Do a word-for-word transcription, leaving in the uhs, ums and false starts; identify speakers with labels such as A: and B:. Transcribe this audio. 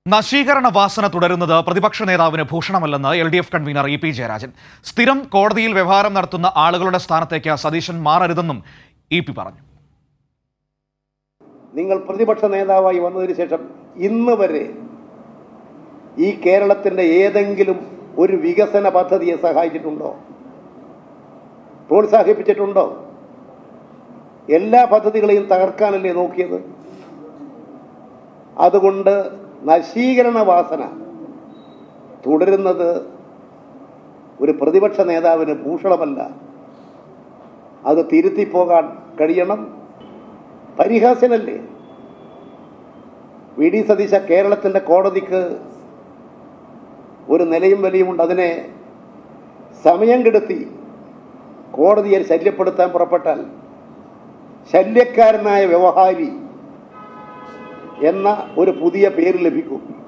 A: നശീകരണ വാസന തുടരുന്നത് പ്രതിപക്ഷ നേതാവിന് ഭൂഷണമല്ലെന്ന് L D F convener E P Jayarajan. സ്ഥിരം കോടതിയിൽ വ്യവഹാരം നടത്തുന്ന ആളുകളുടെ സ്ഥാനത്തേക്ക് സതീശൻ മാറരുതെന്നും ഇ പി പറഞ്ഞു.
B: നിങ്ങൾ പ്രതിപക്ഷ നേതാവായി വന്നതിന് ശേഷം ഇന്ന് വരെ ഈ കേരളത്തിന്റെ ഏതെങ്കിലും ഒരു വികസന പദ്ധതിയെ സഹായിച്ചിട്ടുണ്ടോ? പ്രോത്സാഹിപ്പിച്ചിട്ടുണ്ടോ? എല്ലാ പദ്ധതികളെയും തകർക്കാനല്ലേ നോക്കിയത്? അതുകൊണ്ട് നശീകരണ വാസന തുടരുന്നത് ഒരു പ്രതിപക്ഷ നേതാവിന് ഭൂഷണമല്ല. അത് തിരുത്തിപ്പോകാൻ കഴിയണം. പരിഹാസ്യനല്ലേ വി ഡി സതീശ? കേരളത്തിൻ്റെ കോടതിക്ക് ഒരു നിലയും വിലയുമുണ്ട്. അതിനെ സമയം കെടുത്തി കോടതിയെ ശല്യപ്പെടുത്താൻ പുറപ്പെട്ടാൽ ശല്യക്കാരനായ വ്യവഹാരി എന്ന ഒരു പുതിയ പേര് ലഭിക്കും.